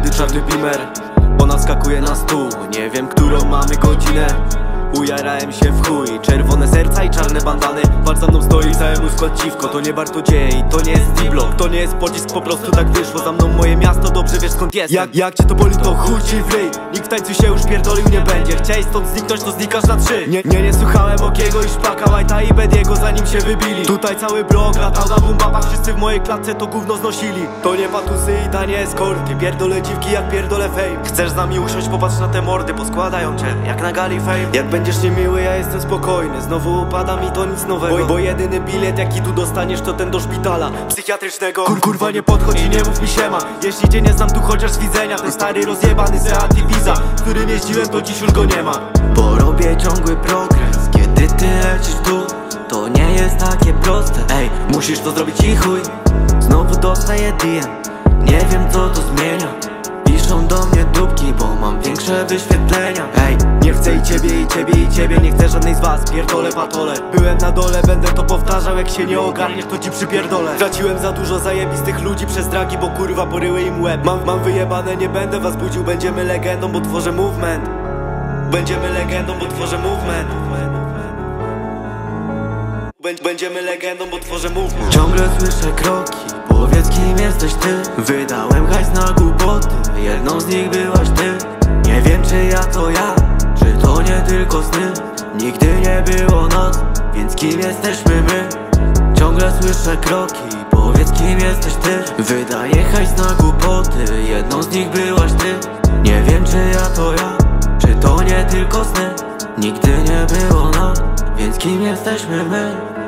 wtedy czarny Beamer, bo naskakuje na stół. Nie wiem, którą mamy godzinę. Ujarałem się w chuj, czerwone serca i czarne bandany. Walcz za mną stoi cały mój skład dziwko. To nie Bartodziej, to nie jest D-Block, to nie jest pocisk, po prostu tak wyszło. Za mną moje miasto, dobrze wiesz skąd jestem. Jak cię to boli, to chuj ci w ryj. Nikt w tańcu się już pierdolił nie będzie. Chciałeś stąd zniknąć, to znikasz na 3. Nie słuchałem Okiego i Szpaka, White'a i Bediego, zanim się wybili. Tutaj cały blok latał na bumbapach, wszyscy w mojej klatce to gówno znosili. To nie patusy i tanie eskorty, pierdolę dziwki jak pierdolę fame. Chcesz z nami usiąść, popatrz na te mordy, poskładają cię jak na gali fame. Będziesz niemiły, ja jestem spokojny. Znowu upada mi to nic nowego, bo jedyny bilet jaki tu dostaniesz to ten do szpitala psychiatrycznego. Kurwa nie podchodź i nie mów mi siema, jeśli cię nie znam tu chociaż z widzenia. Ten stary rozjebany Seat Ibiza, z którym jeździłem to dziś już go nie ma. Bo robię ciągły progres, kiedy ty lecisz tu, to nie jest takie proste. Ej, musisz to zrobić i chuj. Znowu dostaję DM, nie wiem co to zmienia. Piszą do mnie dupki, bo mam większe wyświetlenia. Ej, nie chcę i ciebie, nie chcę żadnej z was, pierdolę patole. Byłem na dole, będę to powtarzał, jak się nie ogarniesz to ci przypierdolę. Traciłem za dużo zajebistych ludzi przez dragi, bo kurwa poryły im łeb. Mam wyjebane, nie będę was budził, będziemy legendą, bo tworzę movement. Będziemy legendą, bo tworzę movement. Będziemy legendą, bo tworzę movement. Ciągle słyszę kroki, powiedz kim jesteś ty. Wydałem hajs na głupoty, jedną z nich byłaś ty. Nie wiem czy ja to ja, czy to nie tylko sny. Nigdy nie było nas, więc kim jesteśmy my? Ciągle słyszę kroki, powiedz kim jesteś ty. Wydaję hajs na głupoty, jedną z nich byłaś ty. Nie wiem czy ja to ja, czy to nie tylko sny. Nigdy nie było nas, więc kim jesteśmy my?